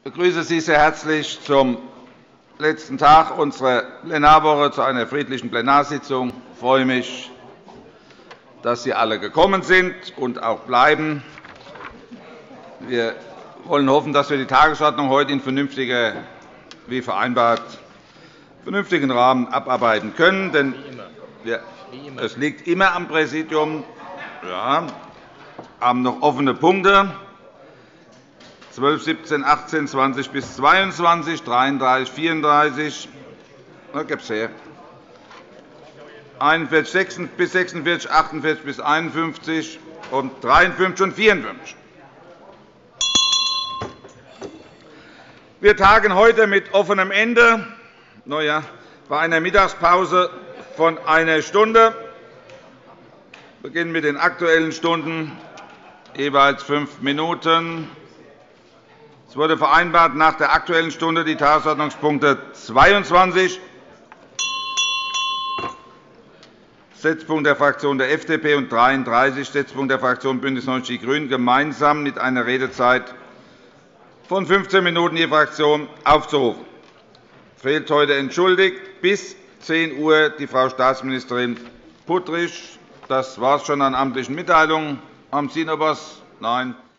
Ich begrüße Sie sehr herzlich zum letzten Tag unserer Plenarwoche zu einer friedlichen Plenarsitzung. Ich freue mich, dass Sie alle gekommen sind und auch bleiben. Wir wollen hoffen, dass wir die Tagesordnung heute in vernünftiger, wie vereinbart, vernünftigen Rahmen abarbeiten können. Denn es liegt immer am Präsidium. Ja, haben noch offene Punkte. 12, 17, 18, 20 bis 22, 33, 34, da gibt es her. 41 bis 46, 48 bis 51 und 53 und 54. Wir tagen heute mit offenem Ende, bei einer Mittagspause von einer Stunde. Wir beginnen mit den Aktuellen Stunden, jeweils 5 Minuten. Es wurde vereinbart, nach der Aktuellen Stunde die Tagesordnungspunkte 22, Setzpunkt der Fraktion der FDP, und 33, Setzpunkt der Fraktion BÜNDNIS 90 die GRÜNEN, gemeinsam mit einer Redezeit von 15 Minuten je Fraktion aufzurufen. Fehlt heute entschuldigt bis 10 Uhr die Frau Staatsministerin Puttrich. Das war es schon an amtlichen Mitteilungen. Haben Sie noch etwas? Nein.